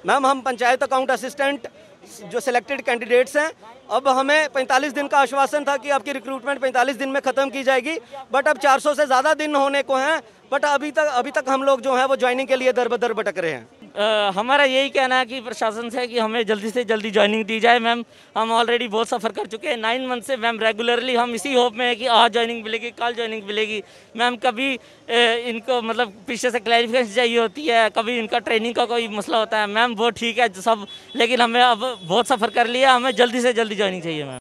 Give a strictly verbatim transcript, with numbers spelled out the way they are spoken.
Ma'am हम panchayat account assistant जो selected candidates हैं, अब हमें पैंतालीस दिन का आश्वासन था कि आपकी रिक्रूटमेंट पैंतालीस दिन में ख़त्म की जाएगी, बट अब चार सौ से ज़्यादा दिन होने को हैं, बट अभी तक अभी तक हम लोग जो हैं वो ज्वाइनिंग के लिए दर बदर भटक रहे हैं। आ, हमारा यही कहना है कि प्रशासन से कि हमें जल्दी से जल्दी ज्वाइनिंग दी जाए। मैम हम ऑलरेडी बहुत सफ़र कर चुके हैं नाइन मंथ से। मैम रेगुलरली हम इसी होप में है कि आज ज्वाइनिंग मिलेगी, कल ज्वाइनिंग मिलेगी। मैम कभी ए, इनको मतलब पीछे से क्लैरिफिकेशन चाहिए होती है, कभी इनका ट्रेनिंग का कोई मसला होता है। मैम वो ठीक है सब, लेकिन हमें अब बहुत सफ़र कर लिया, हमें जल्दी से जल्दी ज्वाइनिंग चाहिए मैम।